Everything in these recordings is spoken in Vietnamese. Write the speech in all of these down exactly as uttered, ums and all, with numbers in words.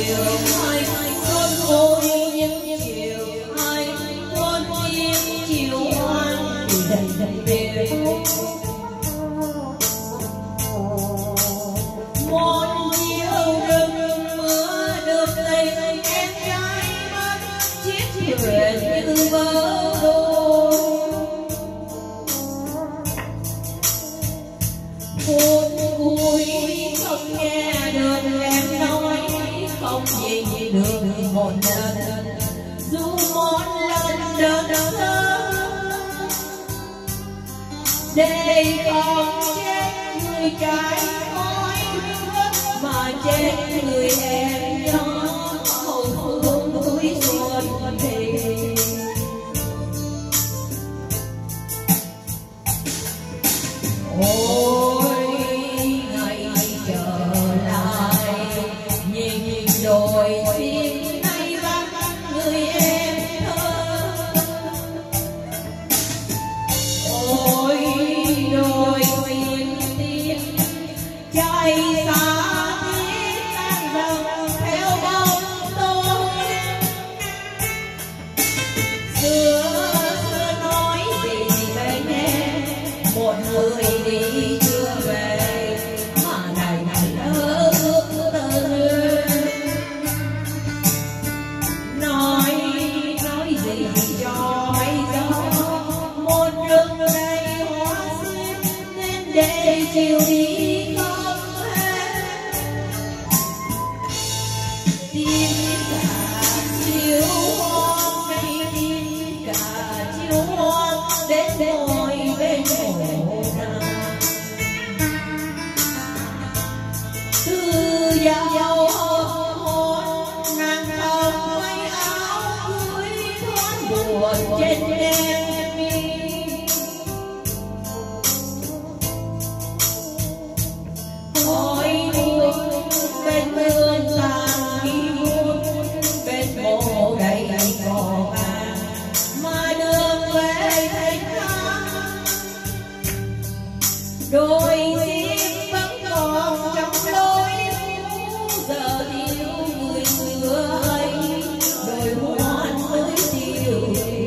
chiều hai con ôi những chiều hai con chim chiều hoang đầy đầy biển một chiều rừng mưa được đầy em gái mắt chiếc thuyền như vỡ đôi phút vui không nghe được em nói không gì được một lần dù một lần đơn sơ để không chết người cái môi mà chết người em nhỏ hầu phương núi xuân thì ôi ngày trở lại nhìn rồi xin nay vắng người em thơ ôi đôi tim tim chạy xa biết tan dần theo bóng tôi xưa xưa nói gì bên em một người đi chưa về mà này này lỡ ước tơ nói nói gì cho mấy gió một rừng đầy hoa xinh nên để chiều đi không hết tim cả chiều hoang hay tim cả chiều hoang đến ngồi bên hồ từ giàu hôn nàng hồng may áo cưới thoáng buồn trên em mi ôi buồn bên mương tàn đi buồn bên mộ đầy cỏ vàng mà đường về thành thang đôi tim vẫn còn trong lối giờ thiếu người xưa ấy đôi hoan mới tiêu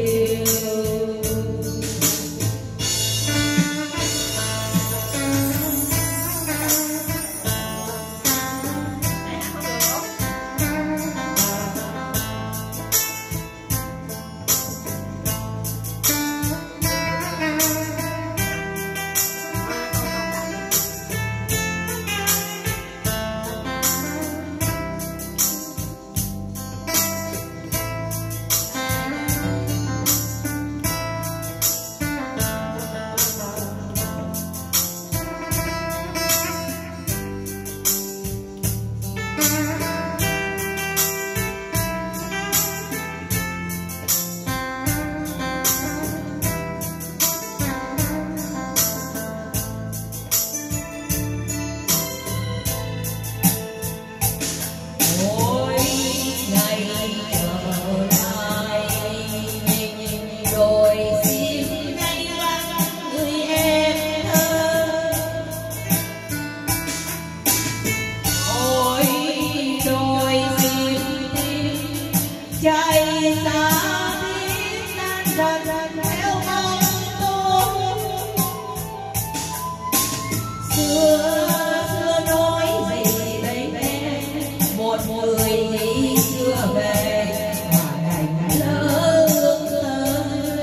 chạy xa biết tan dần theo bóng tôi xưa xưa nói gì đây bé một người đi chưa về mà đành lỡ ước thơ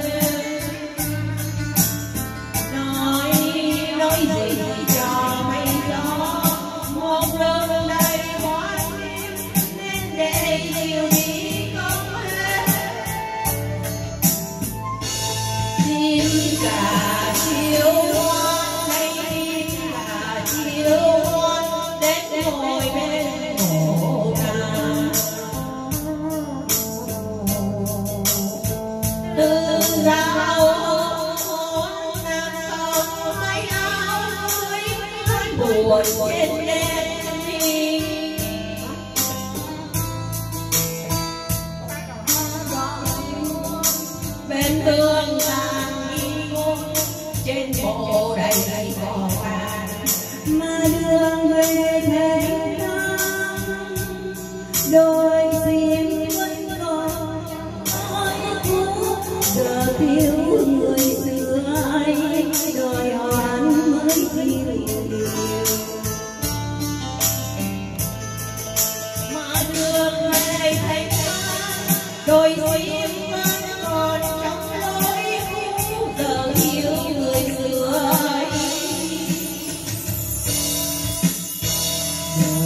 nói nói gì cho mấy gió một rừng đầy hoa tím nên để chiều đi tim cả chiều hoang hay tim cả chiều hoang đến ngồi bên hồ nàng từ dạo hôn nàng không may áo cưới buồn trên đêm mi bên tương trên bộ đầy đầy cỏ vàng mà đường về thành đôi Hãy